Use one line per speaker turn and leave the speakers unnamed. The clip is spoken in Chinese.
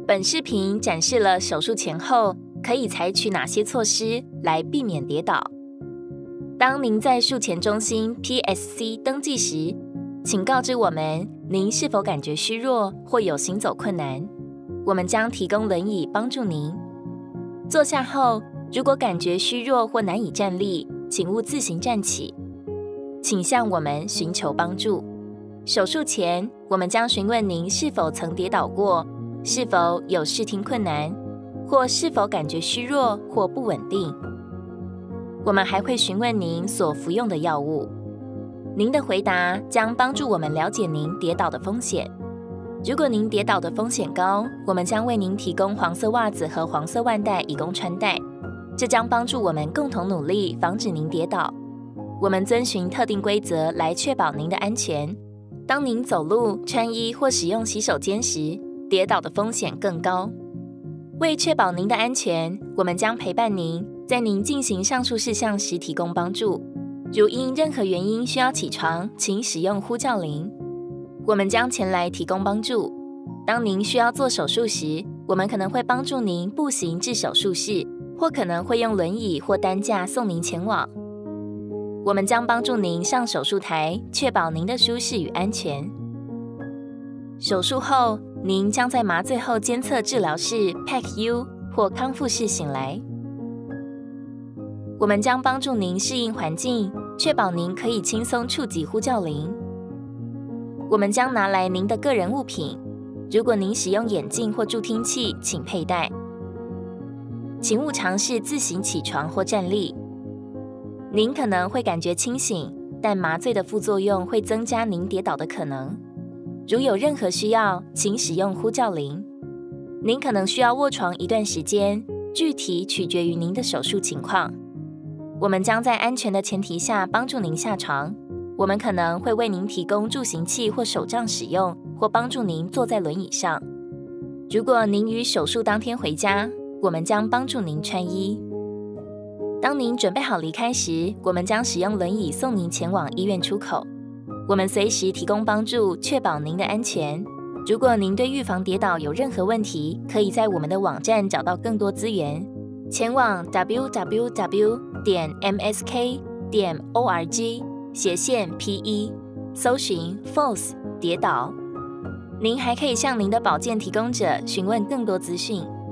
本视频展示了手术前后可以采取哪些措施来避免跌倒。当您在术前中心 PSC 登记时，请告知我们您是否感觉虚弱或有行走困难，我们将提供轮椅帮助您。坐下后，如果感觉虚弱或难以站立，请勿自行站起，请向我们寻求帮助。手术前，我们将询问您是否曾跌倒过，是否有视听困难，或是否感觉虚弱或不稳定。我们还会询问您所服用的药物。您的回答将帮助我们了解您跌倒的风险。如果您跌倒的风险高，我们将为您提供黄色袜子和黄色腕带以供穿戴，这将帮助我们共同努力防止您跌倒。我们遵循特定规则来确保您的安全。当您走路、穿衣或使用洗手间时，跌倒的风险更高。为确保您的安全，我们将陪伴您，在您进行上述事项时提供帮助。如因任何原因需要起床，请使用呼叫铃，我们将前来提供帮助。当您需要做手术时，我们可能会帮助您步行至手术室，或可能会用轮椅或担架送您前往。我们将帮助您上手术台，确保您的舒适与安全。手术后，您将在麻醉后监测治疗室 PACU 或康复室醒来。我们将帮助您适应环境，确保您可以轻松触及呼叫铃。我们将拿来您的个人物品，如果您使用眼镜或助听器，请佩戴。请勿尝试自行起床或站立。您可能会感觉清醒，但麻醉的副作用会增加您跌倒的可能。如有任何需要，请使用呼叫铃。您可能需要卧床一段时间，具体取决于您的手术情况。我们将在安全的前提下帮助您下床。我们可能会为您提供助行器或手杖使用，或帮助您坐在轮椅上。如果您于手术当天回家，我们将帮助您穿衣。当您准备好离开时，我们将使用轮椅送您前往医院出口。我们随时提供帮助，确保您的安全。如果您对预防跌倒有任何问题，可以在我们的网站找到更多资源。前往 www.msk.org/PE， 搜寻 FOS 跌倒。您还可以向您的保健提供者询问更多资讯。